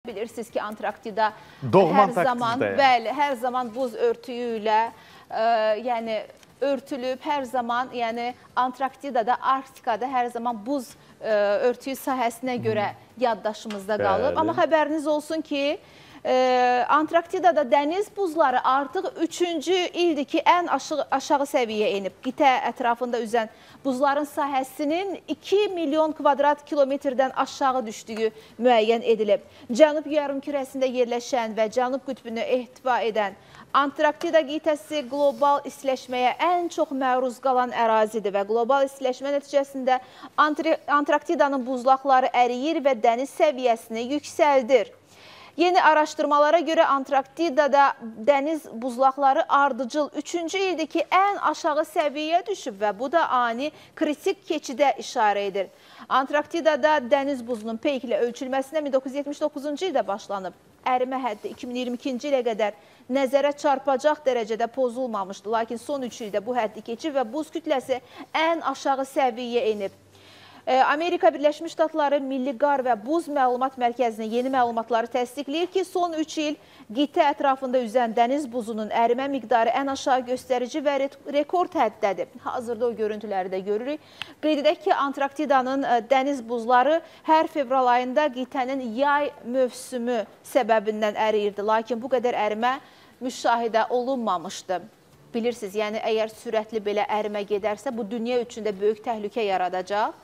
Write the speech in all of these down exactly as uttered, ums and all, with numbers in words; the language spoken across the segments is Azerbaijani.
bilirsiniz ki Antarktida Doğma hər zaman, bəli, hər zaman buz örtüyü ilə ə, yəni örtülüb, hər zaman, yəni Antarktidada, Arktikada hər zaman buz ə, örtüyü sahəsinə görə yaddaşımızda qalıb. Bəli. Amma xəbəriniz olsun ki, ə, Antarktidada dəniz buzları artıq üçüncü ildir ki, ən aşağı, aşağı səviyyə enib. Qitə ətrafında üzən buzların sahəsinin iki milyon kvadrat kilometrdən aşağı düşdüyü müəyyən edilib. Cənub yarımkürəsində yerləşən və Cənub qütbünü ehtiva edən Antarktida qitəsi qlobal istiləşməyə ən çox məruz qalan ərazidir və qlobal istiləşmə nəticəsində Antarktidanın buzlaqları əriyir və dəniz səviyyəsini yüksəldir. Yeni araşdırmalara görə Antarktidada dəniz buzlaqları ardıcıl üçüncü ildir ki, ən aşağı səviyyə düşüb və bu da ani kritik keçidə işarə edir. Antarktidada dəniz buzunun peyklə ölçülməsinə min doqquz yüz yetmiş doqquzuncu ildə başlanıb. Ərimə həddi iki min iyirmi ikinci ilə qədər nəzərə çarpacaq dərəcədə pozulmamışdı. Lakin son üç ildə bu həddi keçib və buz kütləsi ən aşağı səviyyə enib. Amerika Birləşmiş Ştatları Milli Qar və Buz Məlumat Mərkəzinin yeni məlumatları təsdiqləyir ki, son üç il qitə ətrafında üzən dəniz buzunun ərimə miqdarı ən aşağı göstərici və rekord həddədir. Hazırda o görüntüləri də görürük. Qeyd edək ki, Antarktidanın dəniz buzları hər fevral ayında qitənin yay mövsümü səbəbindən əriyirdi. Lakin bu qədər ərimə müşahidə olunmamışdı. Bilirsiniz, yəni əgər sürətli belə ərimə gedərsə, bu dünya üçün də böyük təhlükə yaradacaq.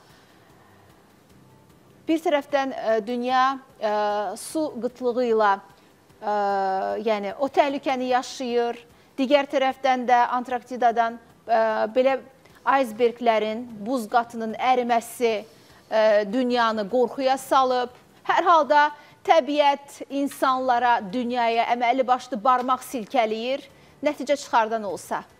Bir tərəfdən dünya ə, su qıtlığı ilə ə, yəni, o təhlükəni yaşayır. Digər tərəfdən də Antarktidadan ə, belə aysberglərin, buz qatının əriməsi ə, dünyanı qorxuya salıb. Hər halda təbiət insanlara, dünyaya əməli başlı barmaq silkələyir. Nəticə çıxardan olsa.